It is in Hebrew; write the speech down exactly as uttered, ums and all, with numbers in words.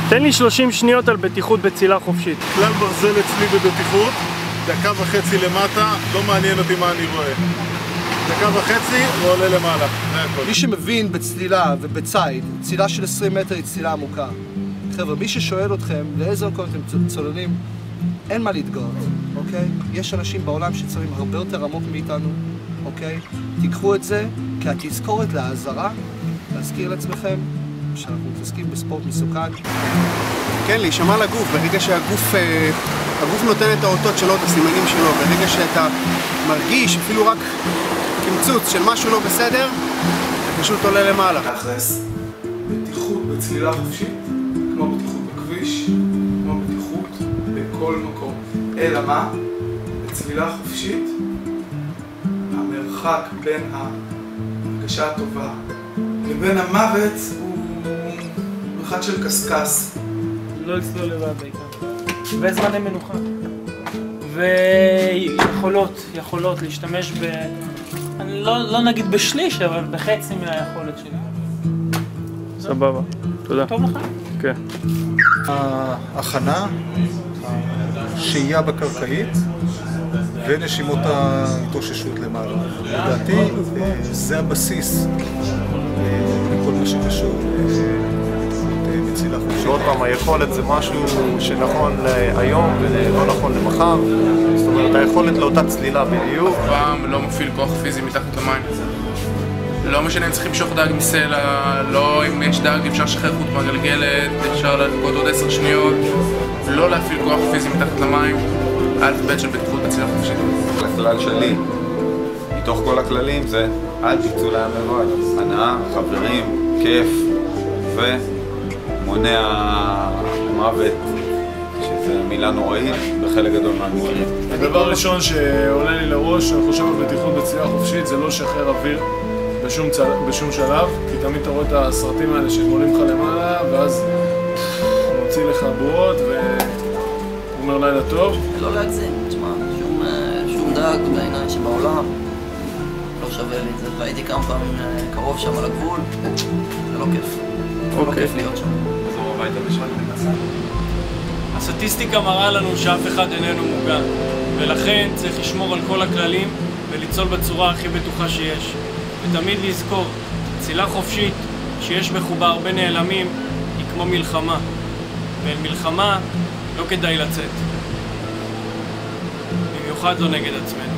תן לי שלושים שניות על בטיחות בצלילה חופשית. כלל ברזל אצלי בבטיחות, דקה וחצי למטה, לא מעניין אותי מה אני רואה. דקה וחצי ועולה למעלה, זה הכל. מי שמבין בצלילה ובציד, צלילה של עשרים מטר היא צלילה עמוקה. חבר'ה, מי ששואל אתכם לאיזה מקום אתם צוללים, אין מה להתגאות, אוקיי? יש אנשים בעולם שצוללים הרבה יותר עמוק מאיתנו, אוקיי? תיקחו את זה כתזכורת להאזרה, להזכיר לעצמכם שאנחנו מתעסקים בספורט מסוכן. כן, להישמע לגוף, ברגע שהגוף הגוף נותן את האותות שלו, את הסימנים שלו, ברגע שאתה מרגיש אפילו רק קמצוץ של משהו לא בסדר, אתה פשוט עולה למעלה. תכלס, בטיחות בצלילה חופשית, כמו בטיחות בכביש, כמו בטיחות בכל מקום. אלא מה? בצלילה חופשית, המרחק בין ההרגשה הטובה לבין המוות הוא מרחק של קסקס. לא לצלול לבד בעיקר. וזמני מנוחה. ויכולות, יכולות להשתמש ב... אני לא, לא נגיד בשליש, אבל בחצי מהיכולת שלי. סבבה. תודה. טוב לך? כן. ההכנה, השהייה בקרקעית ונשימות ההתאוששות למעלה. לדעתי זה הבסיס לכל מה שקשור בצלילה חופשית. עוד פעם, היכולת זה משהו שנכון היום ולא נכון למחר. זאת אומרת, היכולת לאותה צלילה בדיוק. אף פעם לא מפעיל כוח פיזי מתחת למים. לא משנה אם צריכים למשוך דג מסלע, לא אם יש דג אפשר לשחרר חוט מהגלגלת, אפשר לחכות עוד עשר שניות. לא להפעיל כוח פיזי מתחת למים, א' ב' של בטיחות בצלילה חופשית. הכלל שלי, מתוך כל הכללים זה אל תצאו לים לבד. הנאה, חברים, כיף ומונע מוות, שזה מילה נוראית בחלק גדול מהמקרים. הדבר הראשון שעולה לי לראש, אני חושב על בטיחות בצלילה חופשית, זה לא לשחרר אוויר בשום, צל... בשום שלב, כי תמיד אתה רואה את הסרטים האלה שמולים לך למעלה, ואז מוציא לך בועות ואומר לילה טוב. לא להגזים, תשמע, שום, שום דג בעיניי שבעולם לא שווה לי את זה, והייתי כמה פעמים קרוב שם על הגבול, זה לא כיף, זה לא כיף להיות שם. חזור הביתה בשביל מנסה. הסטטיסטיקה מראה לנו שאף אחד איננו מוגן, ולכן צריך לשמור על כל הכללים ולצלול בצורה הכי בטוחה שיש. ותמיד לזכור, צלילה חופשית שיש בחובה הרבה נעלמים היא כמו מלחמה, ואל מלחמה לא כדאי לצאת, במיוחד לא נגד עצמנו.